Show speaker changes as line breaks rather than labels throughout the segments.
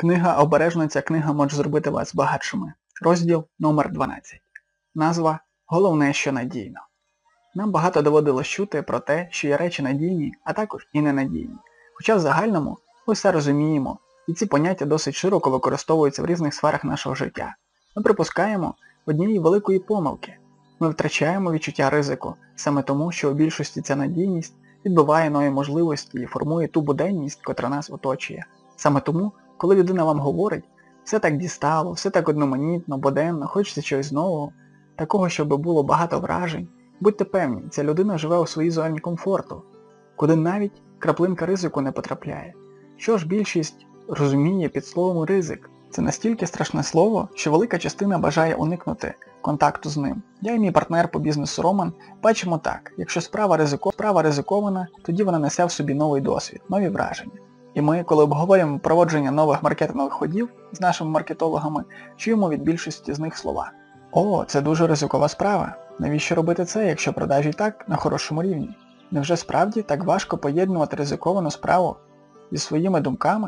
Книга «Обережно ця книга може зробити вас багатшими». Розділ номер 12. Назва «Головне, що надійно». Нам багато доводилось чути про те, що є речі надійні, а також і ненадійні. Хоча в загальному ми все розуміємо, і ці поняття досить широко використовуються в різних сферах нашого життя. Ми припускаємо однієї великої помилки. Ми втрачаємо відчуття ризику, саме тому, що у більшості ця надійність відбиває нові можливості і формує ту буденність, котра нас оточує. Саме тому, коли людина вам говорить, все так дістало, все так одноманітно, буденно, хочеться чогось нового, такого, щоб було багато вражень, будьте певні, ця людина живе у своїй зоні комфорту, куди навіть краплинка ризику не потрапляє. Що ж більшість розуміє під словом ризик? Це настільки страшне слово, що велика частина бажає уникнути контакту з ним. Я і мій партнер по бізнесу Роман бачимо так, якщо справа ризикована, тоді вона несе в собі новий досвід, нові враження. І ми, коли обговорюємо проводження нових маркетингових ходів з нашими маркетологами, чуємо від більшості з них слова. О, це дуже ризикова справа. Навіщо робити це, якщо продажі так на хорошому рівні? Невже справді так важко поєднувати ризиковану справу зі своїми думками?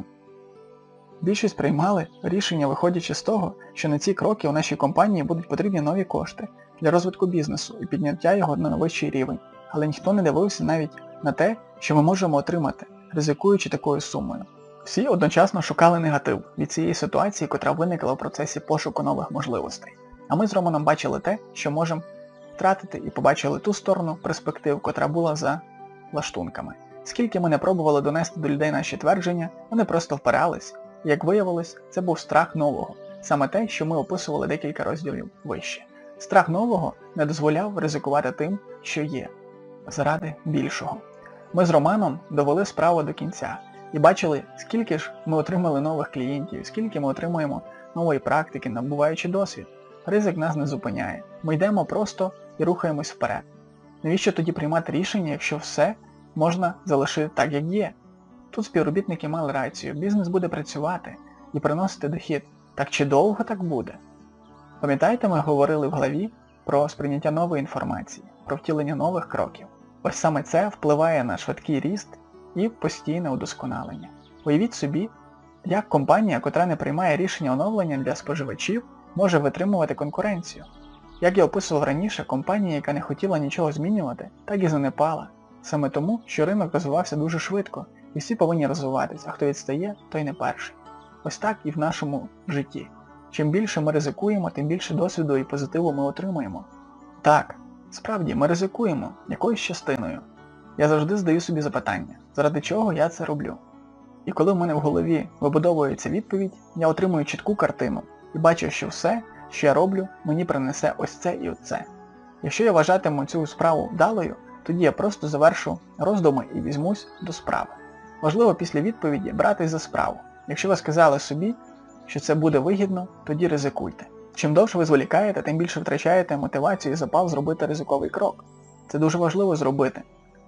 Більшість приймали рішення, виходячи з того, що на ці кроки у нашій компанії будуть потрібні нові кошти для розвитку бізнесу і підняття його на вищий рівень. Але ніхто не дивився навіть на те, що ми можемо отримати, ризикуючи такою сумою. Всі одночасно шукали негатив від цієї ситуації, котра виникла в процесі пошуку нових можливостей. А ми з Романом бачили те, що можемо втратити, і побачили ту сторону перспектив, котра була за лаштунками. Скільки ми не пробували донести до людей наші твердження, вони просто впирались. І, як виявилось, це був страх нового. Саме те, що ми описували декілька розділів вище. Страх нового не дозволяв ризикувати тим, що є, заради більшого. Ми з Романом довели справу до кінця і бачили, скільки ж ми отримали нових клієнтів, скільки ми отримуємо нової практики, набуваючи досвід. Ризик нас не зупиняє. Ми йдемо просто і рухаємось вперед. Навіщо тоді приймати рішення, якщо все можна залишити так, як є? Тут співробітники мали рацію, бізнес буде працювати і приносити дохід. Так чи довго так буде? Пам'ятаєте, ми говорили в главі про сприйняття нової інформації, про втілення нових кроків? Ось саме це впливає на швидкий ріст і постійне удосконалення. Уявіть собі, як компанія, котра не приймає рішення оновлення для споживачів, може витримувати конкуренцію. Як я описував раніше, компанія, яка не хотіла нічого змінювати, так і занепала. Саме тому, що ринок розвивався дуже швидко, і всі повинні розвиватися, а хто відстає, той не перший. Ось так і в нашому житті. Чим більше ми ризикуємо, тим більше досвіду і позитиву ми отримуємо. Так, справді, ми ризикуємо якоюсь частиною. Я завжди задаю собі запитання, заради чого я це роблю. І коли в мене в голові вибудовується відповідь, я отримую чітку картину і бачу, що все, що я роблю, мені принесе ось це і оце. Якщо я вважатиму цю справу вдалою, тоді я просто завершу роздуми і візьмусь до справи. Важливо після відповіді братись за справу. Якщо ви сказали собі, що це буде вигідно, тоді ризикуйте. Чим довше ви зволікаєте, тим більше втрачаєте мотивацію і запал зробити ризиковий крок. Це дуже важливо зробити.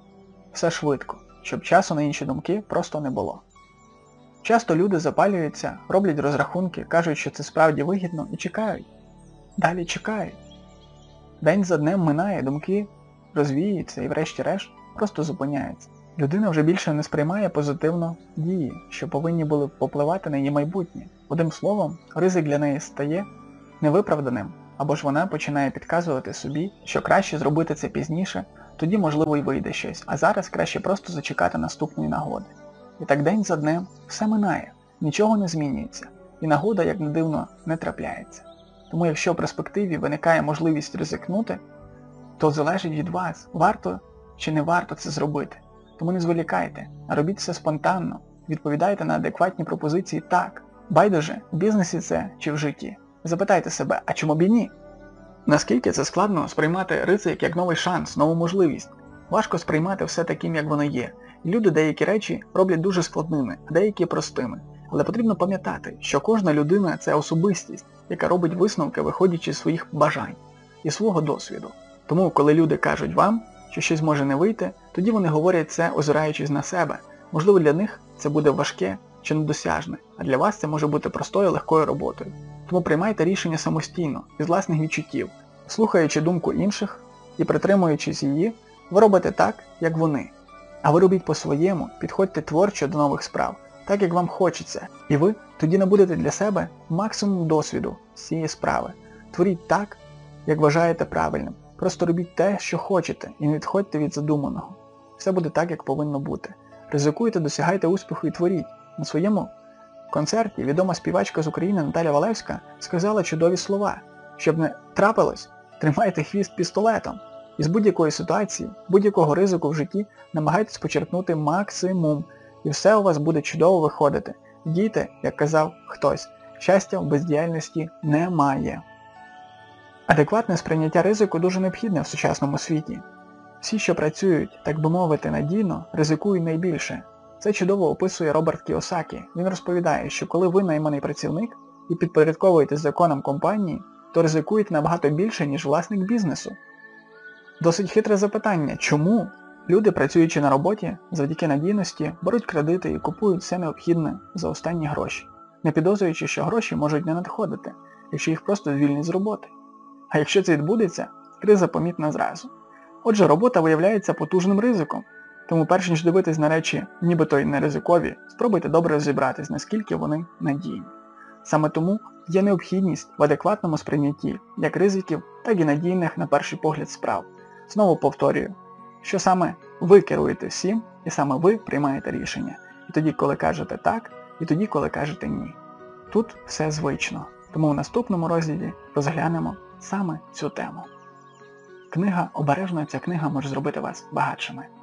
Все швидко, щоб часу на інші думки просто не було. Часто люди запалюються, роблять розрахунки, кажуть, що це справді вигідно і чекають. Далі чекають. День за днем минає, думки розвіюються і врешті-решт просто зупиняються. Людина вже більше не сприймає позитивно дії, що повинні були попливати на її майбутнє. Одним словом, ризик для неї стає невиправданим, або ж вона починає підказувати собі, що краще зробити це пізніше, тоді можливо й вийде щось, а зараз краще просто зачекати наступної нагоди. І так день за днем все минає, нічого не змінюється, і нагода, як не дивно, не трапляється. Тому якщо в перспективі виникає можливість ризикнути, то залежить від вас, варто чи не варто це зробити. Тому не зволікайте, а робіть все спонтанно, відповідайте на адекватні пропозиції так. Байдуже, в бізнесі це чи в житті. Запитайте себе, а чому б і ні? Наскільки це складно сприймати ризик як новий шанс, нову можливість? Важко сприймати все таким, як воно є. І люди деякі речі роблять дуже складними, а деякі простими. Але потрібно пам'ятати, що кожна людина – це особистість, яка робить висновки, виходячи з своїх бажань і свого досвіду. Тому, коли люди кажуть вам, що щось може не вийти, тоді вони говорять це, озираючись на себе. Можливо, для них це буде важке чи недосяжне, а для вас це може бути простою, легкою роботою. Тому приймайте рішення самостійно, із власних відчуттів, слухаючи думку інших і притримуючись її, ви робите так, як вони. А ви робіть по-своєму, підходьте творчо до нових справ, так як вам хочеться, і ви тоді набудете для себе максимум досвіду з цієї справи. Творіть так, як вважаєте правильним. Просто робіть те, що хочете, і не відходьте від задуманого. Все буде так, як повинно бути. Ризикуйте, досягайте успіху і творіть. На своєму концерті відома співачка з України Наталя Валевська сказала чудові слова. Щоб не трапилось, тримайте хвіст пістолетом. Із будь-якої ситуації, будь-якого ризику в житті намагайтесь почерпнути максимум, і все у вас буде чудово виходити. Дійте, як казав хтось, щастя в бездіяльності немає. Адекватне сприйняття ризику дуже необхідне в сучасному світі. Всі, що працюють, так би мовити, надійно, ризикують найбільше. Це чудово описує Роберт Кіосакі. Він розповідає, що коли ви найманий працівник і підпорядковуєтесь законам компанії, то ризикуєте набагато більше, ніж власник бізнесу. Досить хитре запитання, чому люди, працюючи на роботі, завдяки надійності, беруть кредити і купують все необхідне за останні гроші, не підозрюючи, що гроші можуть не надходити, якщо їх просто звільнять з роботи. А якщо це відбудеться, криза помітна зразу. Отже, робота виявляється потужним ризиком, тому перш ніж дивитись на речі, нібито й не ризикові, спробуйте добре розібратись, наскільки вони надійні. Саме тому є необхідність в адекватному сприйнятті як ризиків, так і надійних на перший погляд справ. Знову повторюю, що саме ви керуєте всім, і саме ви приймаєте рішення. І тоді, коли кажете так, і тоді, коли кажете ні. Тут все звично, тому в наступному розділі розглянемо саме цю тему. Книга «Обережно, ця книга може зробити вас багатшими».